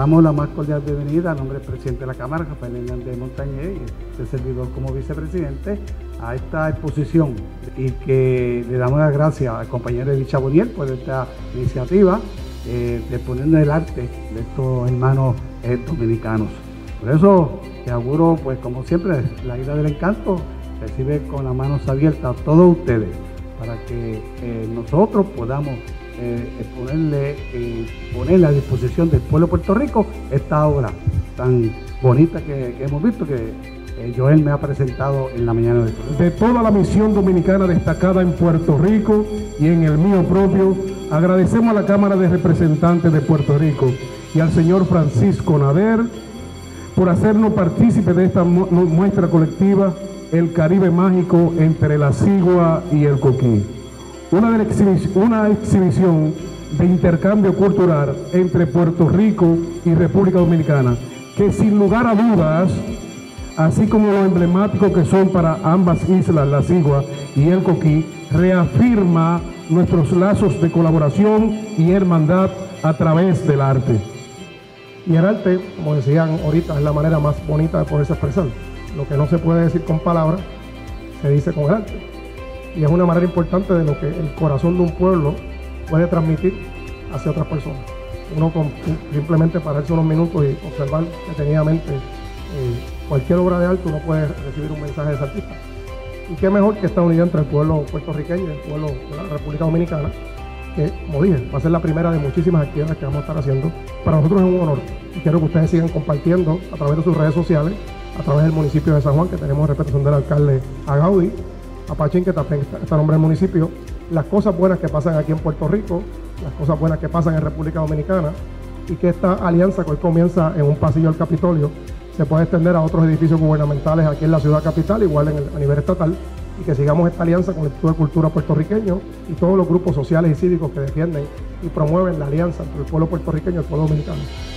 damos la más cordial bienvenida a nombre del presidente de la Cámara, Rafael Hernández Montañez, y este servidor como vicepresidente, a esta exposición, y que le damos las gracias al compañero Edith Chabonier por esta iniciativa de poner el arte de estos hermanos dominicanos. Por eso te auguro, pues como siempre, la Isla del Encanto recibe con las manos abiertas a todos ustedes para que nosotros podamos ponerle a disposición del pueblo de Puerto Rico esta obra tan bonita que hemos visto, que Joel me ha presentado en la mañana de hoy. De toda la misión dominicana destacada en Puerto Rico y en el mío propio, agradecemos a la Cámara de Representantes de Puerto Rico y al señor Francisco Nader por hacernos partícipes de esta muestra colectiva El Caribe Mágico entre la Sigua y el Coquí. Una exhibición de intercambio cultural entre Puerto Rico y República Dominicana, que sin lugar a dudas, así como lo emblemático que son para ambas islas, la Sigua y el Coquí, reafirma nuestros lazos de colaboración y hermandad a través del arte. Y el arte, como decían ahorita, es la manera más bonita de poderse expresar. Lo que no se puede decir con palabras, se dice con el arte. Y es una manera importante de lo que el corazón de un pueblo puede transmitir hacia otras personas. Uno con simplemente pararse unos minutos y observar detenidamente cualquier obra de arte, uno puede recibir un mensaje de ese artista. Y qué mejor que esta unidad entre el pueblo puertorriqueño y el pueblo de la República Dominicana, que, como dije, va a ser la primera de muchísimas actividades que vamos a estar haciendo. Para nosotros es un honor y quiero que ustedes sigan compartiendo a través de sus redes sociales, a través del municipio de San Juan, que tenemos representación del alcalde Agaudi, a Pachín, que también está a nombre del municipio, las cosas buenas que pasan aquí en Puerto Rico, las cosas buenas que pasan en República Dominicana, y que esta alianza que hoy comienza en un pasillo del Capitolio se puede extender a otros edificios gubernamentales aquí en la ciudad capital, igual a nivel estatal, y que sigamos esta alianza con el Instituto de Cultura puertorriqueño y todos los grupos sociales y cívicos que defienden y promueven la alianza entre el pueblo puertorriqueño y el pueblo dominicano.